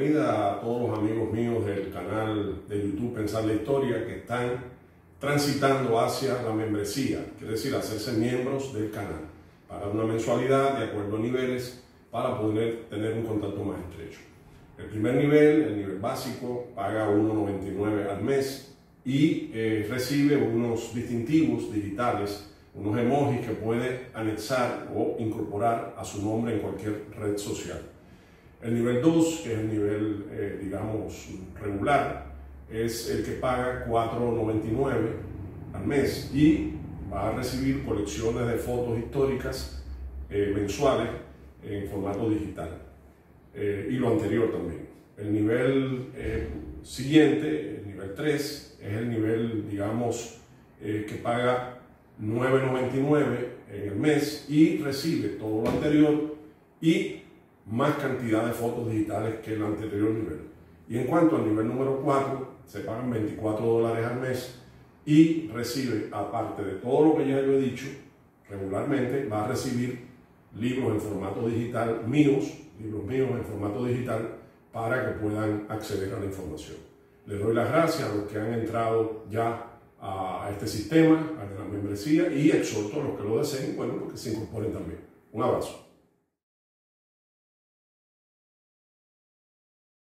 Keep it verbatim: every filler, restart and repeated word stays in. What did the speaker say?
bienvenida a todos los amigos míos del canal de YouTube Pensar la Historia que están transitando hacia la membresía, quiere decir hacerse miembros del canal, pagar una mensualidad de acuerdo a niveles para poder tener un contacto más estrecho. El primer nivel, el nivel básico, paga uno noventa y nueve al mes y eh, recibe unos distintivos digitales, unos emojis que puede anexar o incorporar a su nombre en cualquier red social. El nivel dos, que es el nivel, eh, digamos, regular, es el que paga cuatro noventa y nueve al mes y va a recibir colecciones de fotos históricas eh, mensuales en formato digital. Eh, y lo anterior también. El nivel eh, siguiente, el nivel tres, es el nivel, digamos, eh, que paga nueve noventa y nueve en el mes y recibe todo lo anterior y más cantidad de fotos digitales que el anterior nivel. Y en cuanto al nivel número cuatro, se pagan veinticuatro dólares al mes y recibe, aparte de todo lo que ya yo he dicho, regularmente va a recibir libros en formato digital míos, libros míos en formato digital, para que puedan acceder a la información. Les doy las gracias a los que han entrado ya a este sistema, a la membresía, y exhorto a los que lo deseen, bueno, porque se incorporen también. Un abrazo.